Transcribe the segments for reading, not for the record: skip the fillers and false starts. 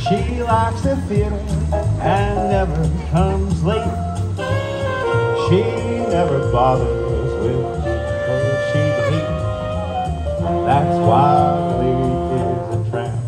She likes the theater and never comes late. She never bothers with people she hates. That's why the lady is a tramp.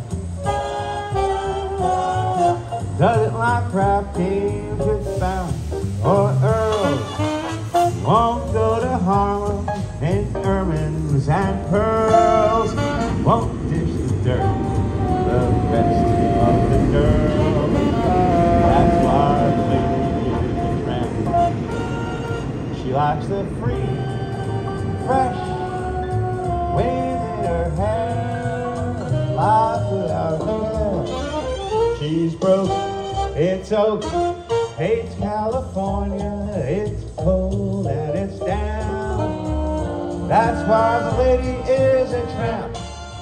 Doesn't like crap games with bounce or earls. Won't go to Harlem in ermines and pearls. Won't dish the dirt, the best of the girls. That's why the lady is a tramp. She likes the free, fresh wind in her hair, life without care. She's broke, it's oak, hates California, it's cold and it's down. That's why the lady is a tramp.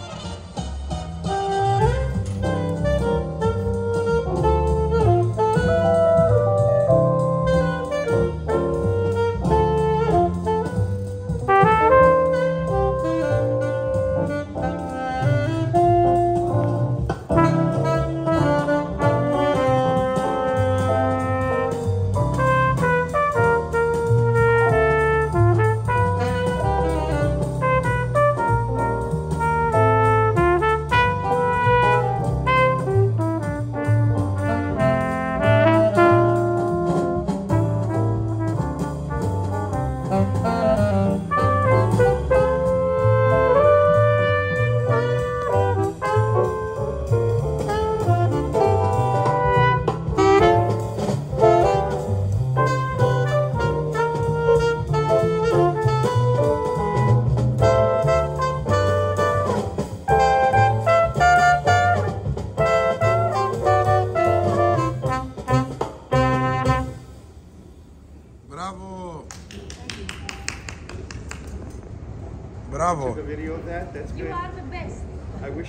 Bravo. Bravo. Took a video of that. That's good. You are the best. I wish.